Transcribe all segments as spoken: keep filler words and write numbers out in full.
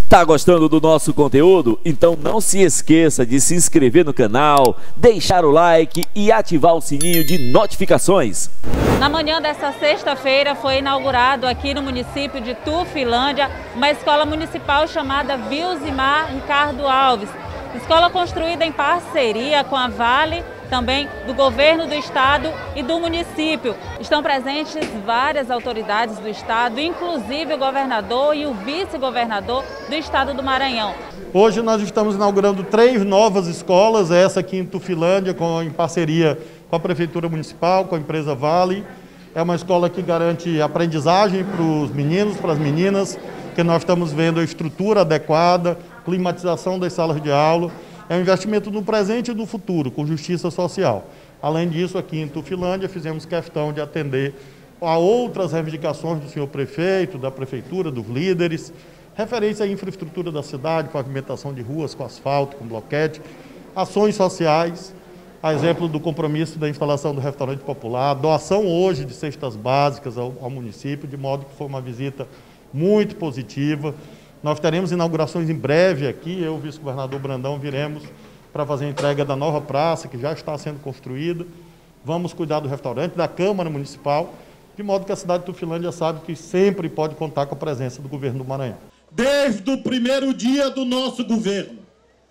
Tá gostando do nosso conteúdo? Então não se esqueça de se inscrever no canal, deixar o like e ativar o sininho de notificações. Na manhã desta sexta-feira foi inaugurado aqui no município de Tufilândia uma escola municipal chamada Vilzimar Ricardo Alves. Escola construída em parceria com a Vale, também do governo do estado e do município. Estão presentes várias autoridades do estado, inclusive o governador e o vice-governador do estado do Maranhão. Hoje nós estamos inaugurando três novas escolas, essa aqui em Tufilândia, com, em parceria com a Prefeitura Municipal, com a empresa Vale. É uma escola que garante aprendizagem para os meninos, para as meninas, que nós estamos vendo a estrutura adequada, climatização das salas de aula. É um investimento no presente e no futuro, com justiça social. Além disso, aqui em Tufilândia, fizemos questão de atender a outras reivindicações do senhor prefeito, da prefeitura, dos líderes, referentes à infraestrutura da cidade, pavimentação de ruas com asfalto, com bloquete, ações sociais, a exemplo do compromisso da instalação do restaurante popular, doação hoje de cestas básicas ao, ao município, de modo que foi uma visita muito positiva. Nós teremos inaugurações em breve aqui, eu e o vice-governador Brandão viremos para fazer a entrega da nova praça, que já está sendo construída. Vamos cuidar do restaurante, da Câmara Municipal, de modo que a cidade de Tufilândia sabe que sempre pode contar com a presença do governo do Maranhão. Desde o primeiro dia do nosso governo,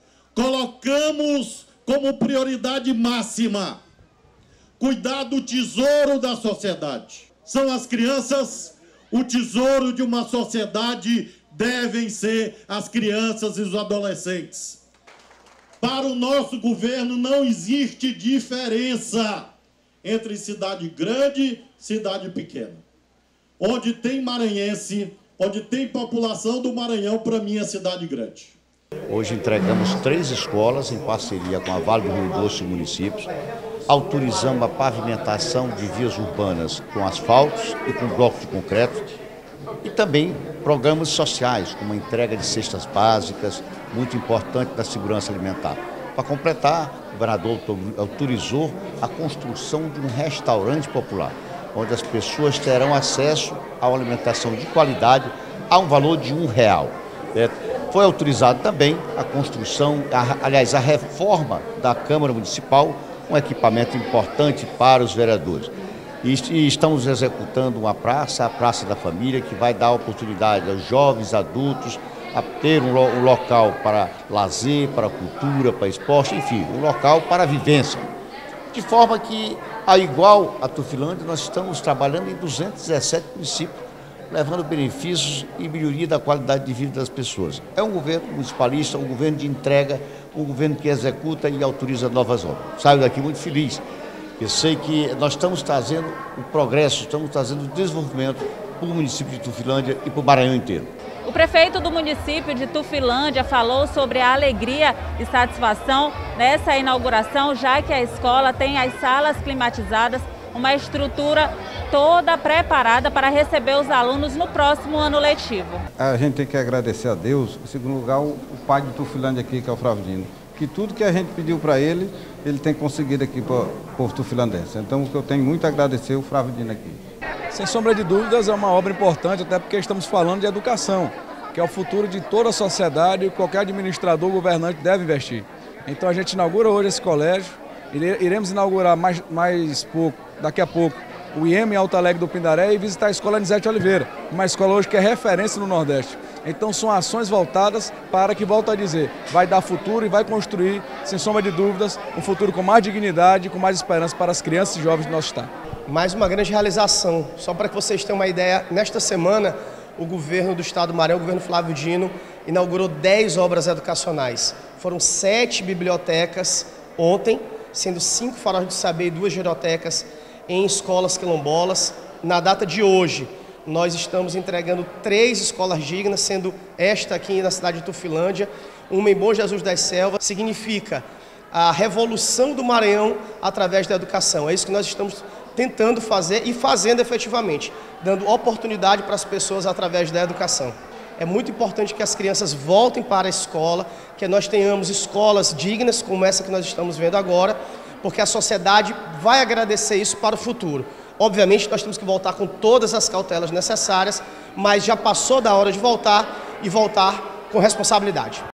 colocamos como prioridade máxima cuidar do tesouro da sociedade. São as crianças, o tesouro de uma sociedade devem ser as crianças e os adolescentes. Para o nosso governo não existe diferença entre cidade grande e cidade pequena. Onde tem maranhense, onde tem população do Maranhão, para mim é cidade grande. Hoje entregamos três escolas em parceria com a Vale do Rio Doce e municípios. Autorizamos a pavimentação de vias urbanas com asfaltos e com blocos de concreto. E também programas sociais, como a entrega de cestas básicas, muito importante da segurança alimentar. Para completar, o governador autorizou a construção de um restaurante popular, onde as pessoas terão acesso a uma alimentação de qualidade a um valor de um real. Foi autorizado também a construção, a, aliás, a reforma da Câmara Municipal, um equipamento importante para os vereadores. E estamos executando uma praça, a Praça da Família, que vai dar oportunidade aos jovens, adultos, a ter um, um local para lazer, para cultura, para esporte, enfim, um local para vivência. De forma que, a igual a Tufilândia, nós estamos trabalhando em duzentos e dezessete municípios, levando benefícios e melhoria da qualidade de vida das pessoas. É um governo municipalista, um governo de entrega, um governo que executa e autoriza novas obras. Saio daqui muito feliz. Eu sei que nós estamos trazendo o progresso, estamos trazendo o desenvolvimento para o município de Tufilândia e para o Maranhão inteiro. O prefeito do município de Tufilândia falou sobre a alegria e satisfação nessa inauguração, já que a escola tem as salas climatizadas, uma estrutura toda preparada para receber os alunos no próximo ano letivo. A gente tem que agradecer a Deus, em segundo lugar, o pai de Tufilândia aqui, que é o Fravdino, que tudo que a gente pediu para ele, ele tem conseguido aqui para o povo tufilandense. Então, o que eu tenho muito a agradecer é o Fravdino aqui. Sem sombra de dúvidas, é uma obra importante, até porque estamos falando de educação, que é o futuro de toda a sociedade e qualquer administrador, governante deve investir. Então, a gente inaugura hoje esse colégio, iremos inaugurar mais, mais pouco, daqui a pouco, o I E M em Alto Alegre do Pindaré e visitar a escola Anisete Oliveira, uma escola hoje que é referência no Nordeste. Então são ações voltadas para que, volto a dizer, vai dar futuro e vai construir, sem sombra de dúvidas, um futuro com mais dignidade e com mais esperança para as crianças e jovens do nosso estado. Mais uma grande realização. Só para que vocês tenham uma ideia, nesta semana o governo do estado do Maranhão, o governo Flávio Dino, inaugurou dez obras educacionais. Foram sete bibliotecas ontem, sendo cinco faróis do saber e duas girotecas em escolas quilombolas. Na data de hoje, nós estamos entregando três escolas dignas, sendo esta aqui na cidade de Tufilândia, uma em Bom Jesus das Selvas. Significa a revolução do Maranhão através da educação. É isso que nós estamos tentando fazer e fazendo efetivamente, dando oportunidade para as pessoas através da educação. É muito importante que as crianças voltem para a escola, que nós tenhamos escolas dignas, como essa que nós estamos vendo agora, porque a sociedade vai agradecer isso para o futuro. Obviamente, nós temos que voltar com todas as cautelas necessárias, mas já passou da hora de voltar e voltar com responsabilidade.